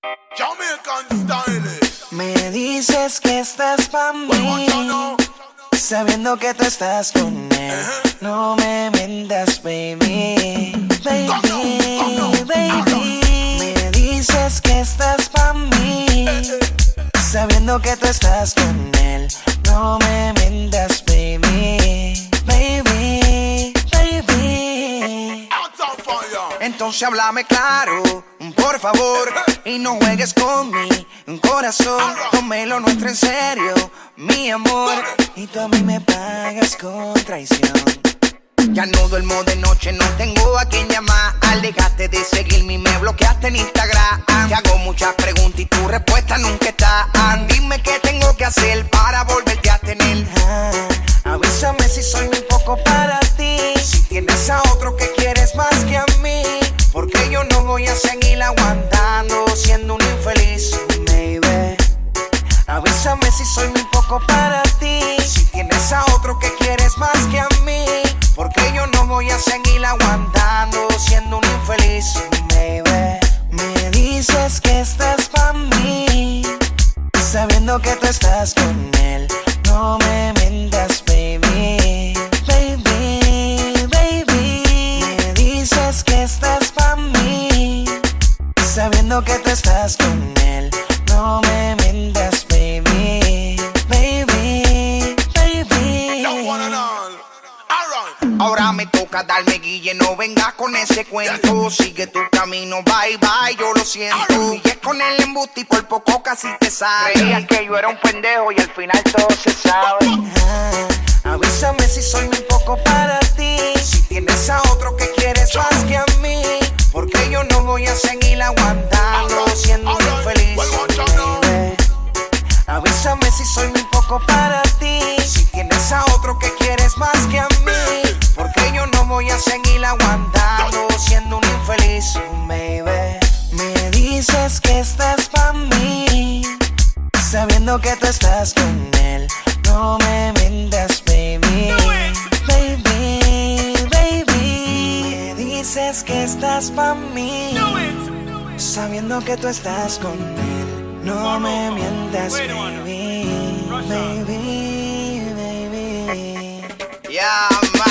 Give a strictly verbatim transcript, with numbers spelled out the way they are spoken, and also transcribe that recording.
Jamaican style. Me dices que estás pa' mí, sabiendo que tú estás con él. No me mientas, baby. Baby, baby. Me dices que estás pa' mí, sabiendo que tú estás con él. No me mientas, baby. Baby, baby. Entonces háblame claro, por favor, y no juegues con mi corazón. Tomé lo nuestro en serio, mi amor, y tú a mí me pagas con traición. Ya no duermo de noche, no tengo a quien llamar. Dejaste de seguirme y me bloqueaste en Instagram. Te hago muchas preguntas y tu respuesta nunca está. Dime qué tengo que hacer para volverte a tener. Ah, avísame si soy un poco para ti, si tienes a otro que quieres más que a mí, porque yo no voy a seguir aguantando siendo un infeliz, baby. Avísame si soy un poco para ti, si tienes a otro que quieres más que a mí, porque yo no voy a seguir aguantando siendo un infeliz, baby. Me dices que estás pa' mí, sabiendo que tú estás con él. No me mientas, baby. Baby, baby. Me dices que estás pa' mí, sabiendo que tú estás con él. No me mientas, baby. Baby, baby. Ahora me toca darme guille, no vengas con ese cuento. Sigue tu camino, bye bye, yo lo siento. Y es con el embuste y por poco casi te sale. Creías que yo era un pendejo y al final todo se sabe. Ah, avísame si soy un poco para ti, si tienes a otro que quieres más que a mí, porque yo no voy a seguir aguantando siendo un infeliz, baby. Avísame si soy un poco para ti, si tienes a otro que quieres más que a mí, porque yo no voy a seguir aguantando siendo un infeliz, baby. Me dices que estás pa' mí, sabiendo que tú estás con él. No me mientas, baby. Baby, baby. Me dices que estás pa' mí, sabiendo que tú estás con él. No me mientas, baby. Baby, baby. Yeah, man.